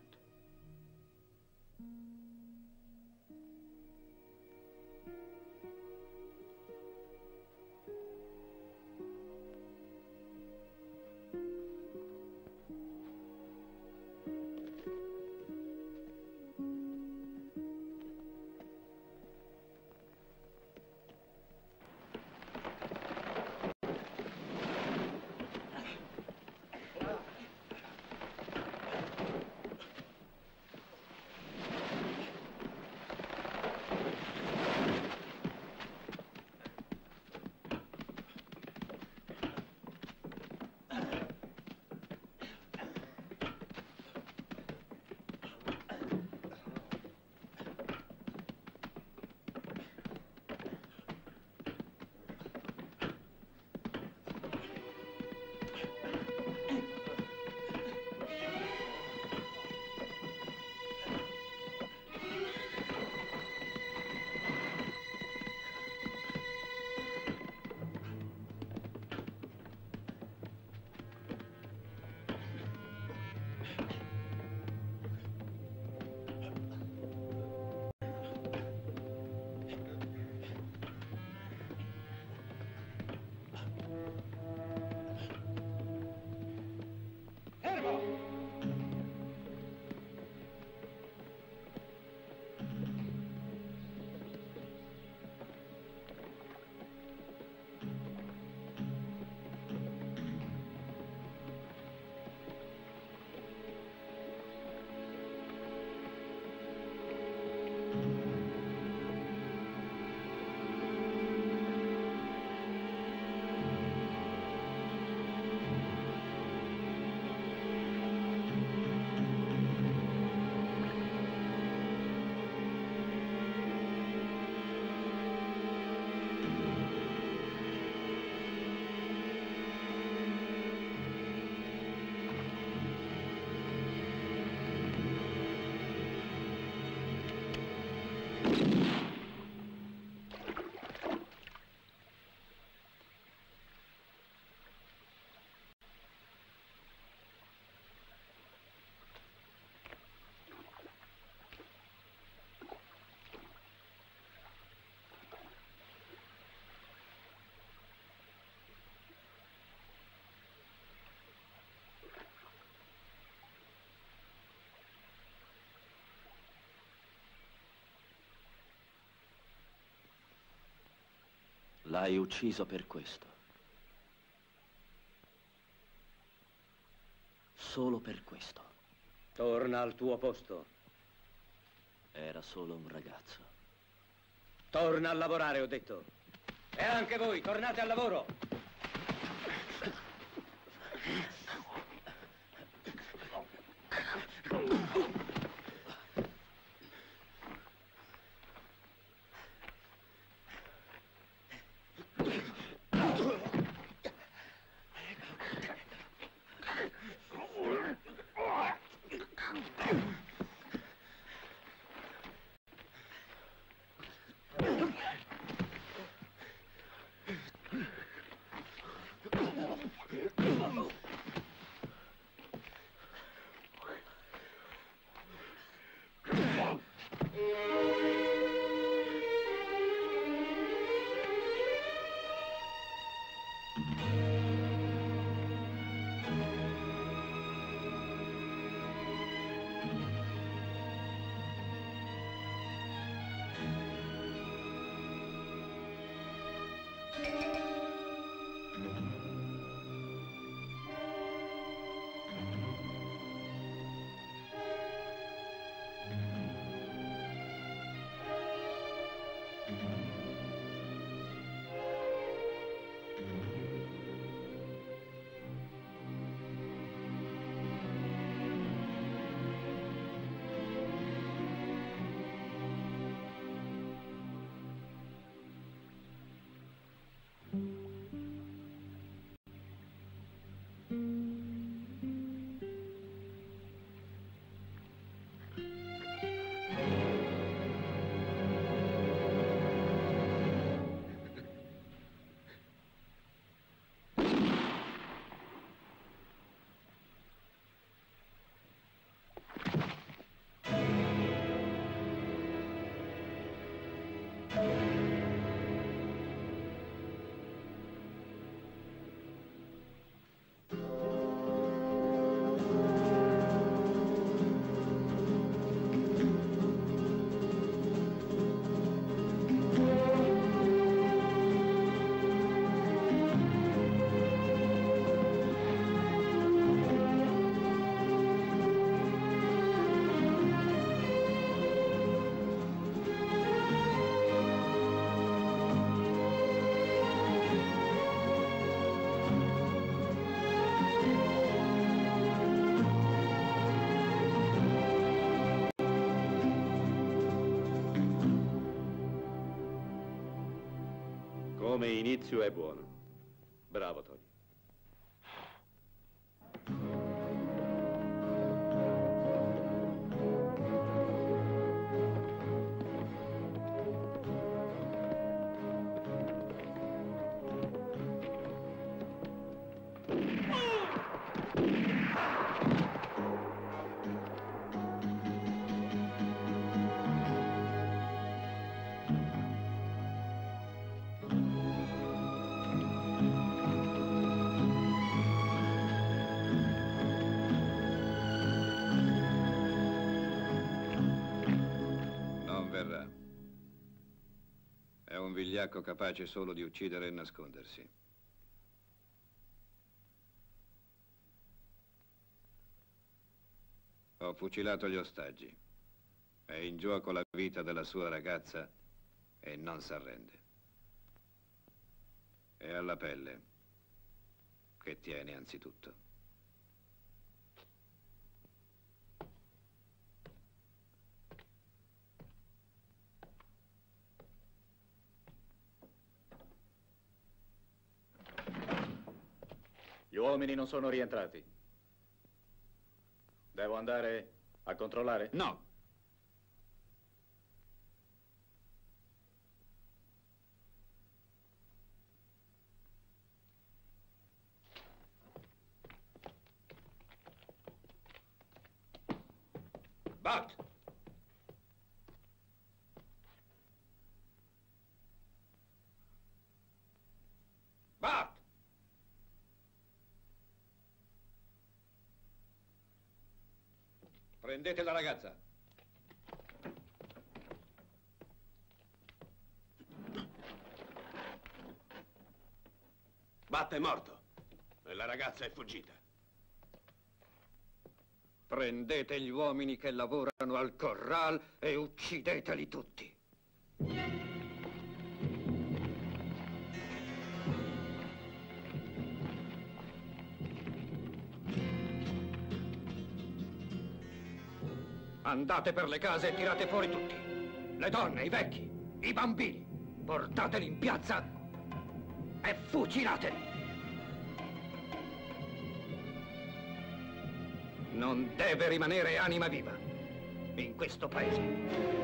L'hai ucciso per questo. Solo per questo. Torna al tuo posto. Era solo un ragazzo. Torna a lavorare, ho detto. E anche voi, tornate al lavoro. Come inizio è buono. Bravo, Tony. Un vigliacco capace solo di uccidere e nascondersi. Ho fucilato gli ostaggi. È in gioco la vita della sua ragazza e non s'arrende. È alla pelle che tiene anzitutto. Gli uomini non sono rientrati. Devo andare a controllare? No. Bart! Bart! Prendete la ragazza. Batta è morto e la ragazza è fuggita. Prendete gli uomini che lavorano al corral e uccideteli tutti. Andate per le case e tirate fuori tutti. Le donne, i vecchi, i bambini. Portateli in piazza e fucilateli. Non deve rimanere anima viva in questo paese.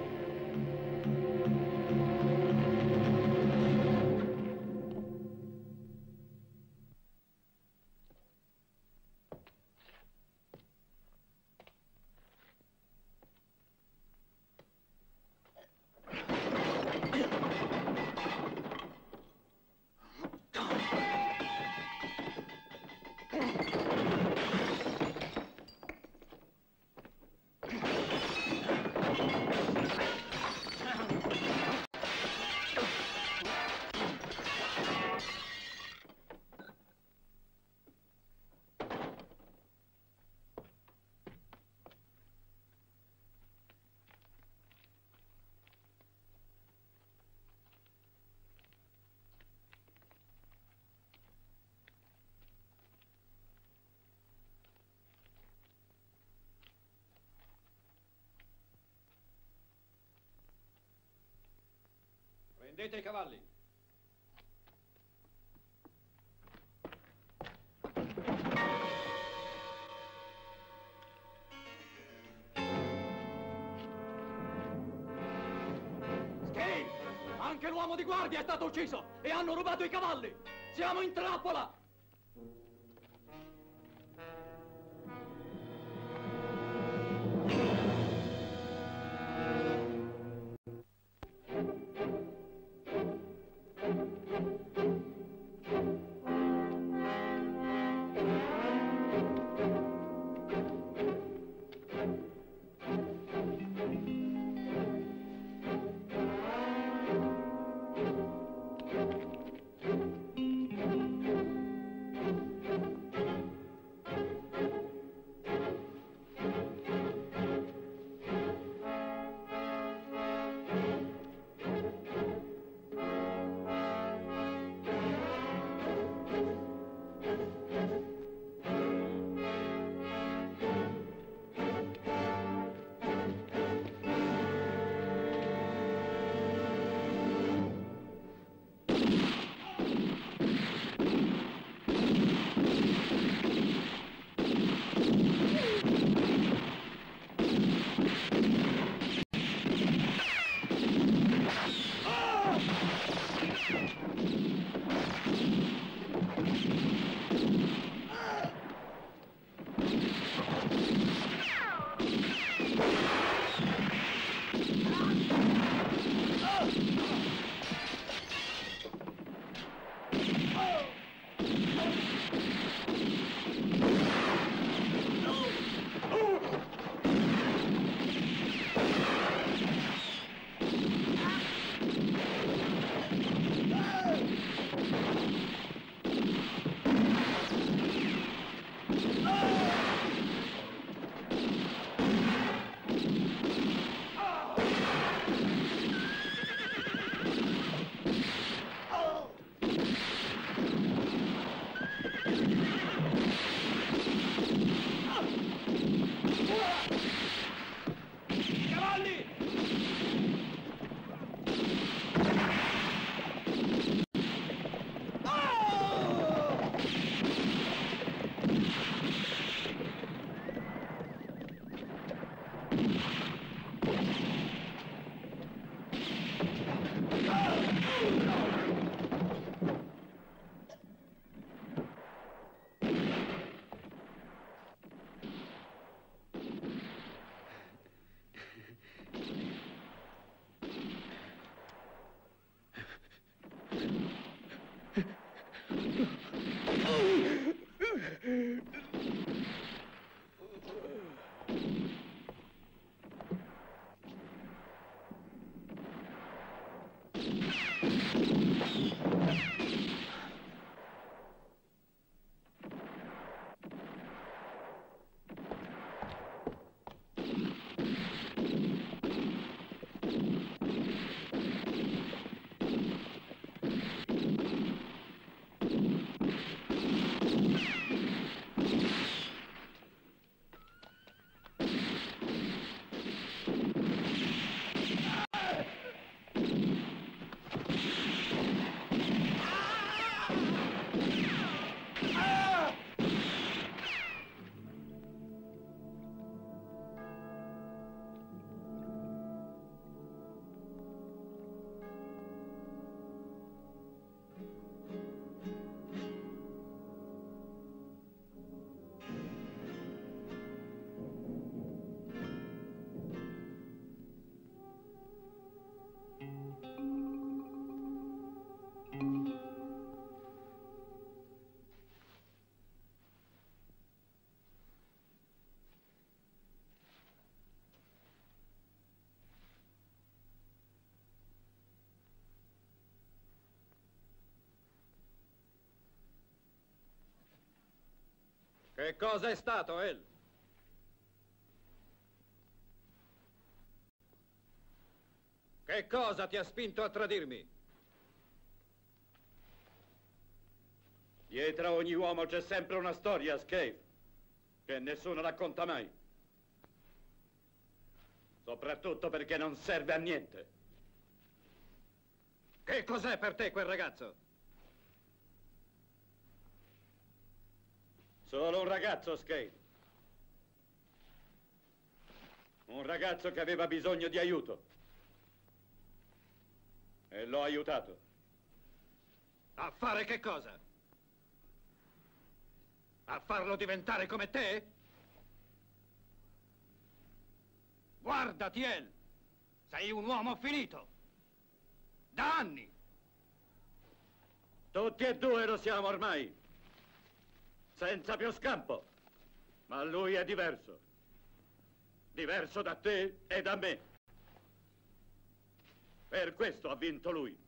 Prendete i cavalli. Scale! Anche l'uomo di guardia è stato ucciso e hanno rubato i cavalli! Siamo in trappola! Che cosa è stato, El? Che cosa ti ha spinto a tradirmi? Dietro a ogni uomo c'è sempre una storia, Scaife, che nessuno racconta mai. Soprattutto perché non serve a niente. Che cos'è per te quel ragazzo? Solo un ragazzo, Scaife. Un ragazzo che aveva bisogno di aiuto. E l'ho aiutato. A fare che cosa? A farlo diventare come te? Guardati, El! Sei un uomo finito! Da anni! Tutti e due lo siamo ormai. Senza più scampo. Ma lui è diverso. Diverso da te e da me. Per questo ha vinto lui.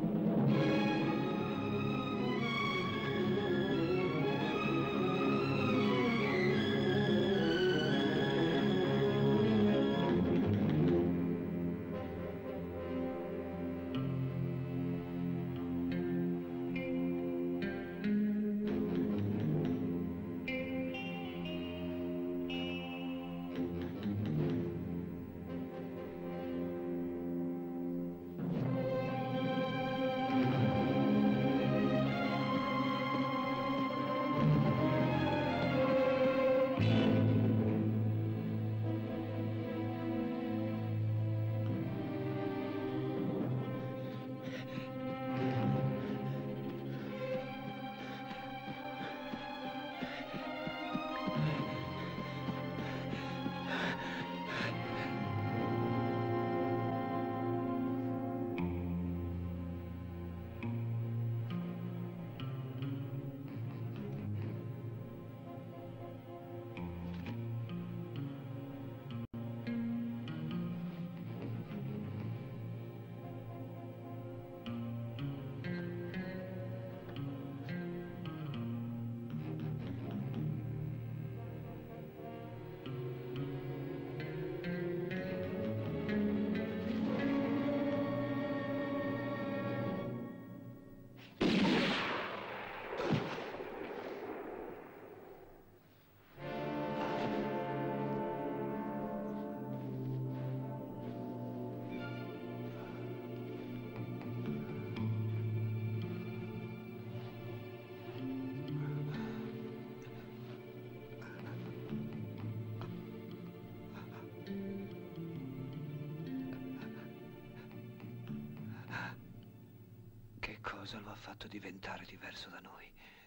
Cosa lo ha fatto diventare diverso da noi?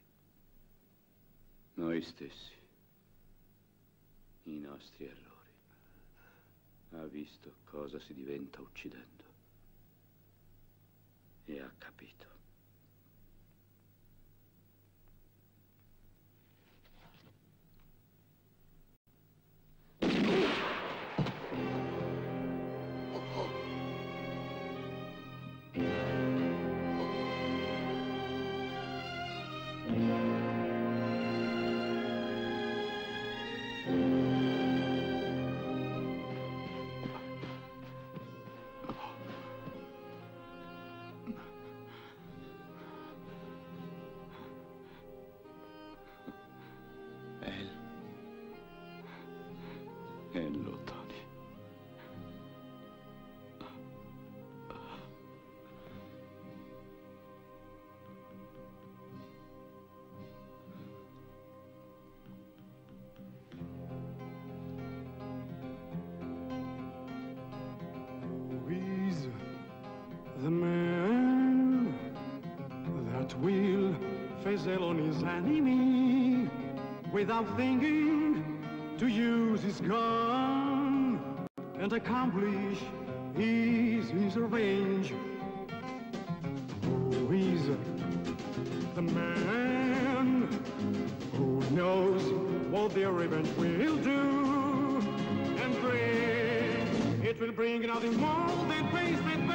Noi stessi. I nostri errori. Ha visto cosa si diventa uccidendo. E ha capito. Ello, Tony. Who is the man that will face alone his enemy without thinking to use his gun and accomplish his, his revenge? Who is the man who knows what their revenge will do and bring? It will bring nothing more than pain and